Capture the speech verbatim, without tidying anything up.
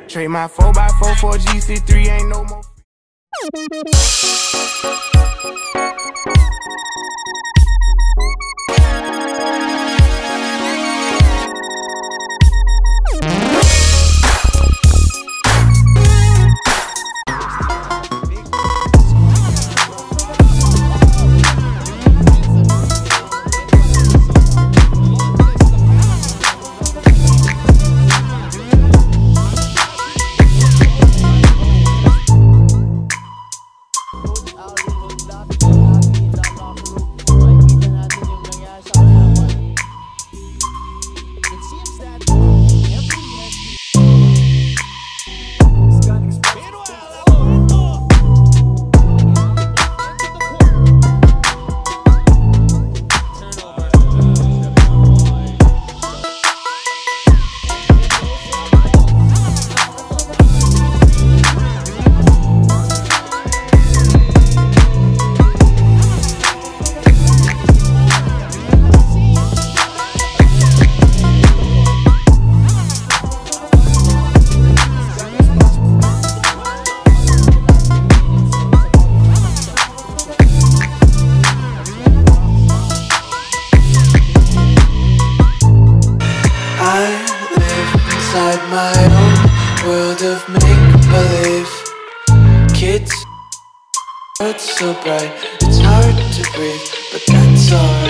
Trade my four by four for G C three, ain't no more. Inside my own world of make-believe. Kids, it's so bright, it's hard to breathe, but that's alright.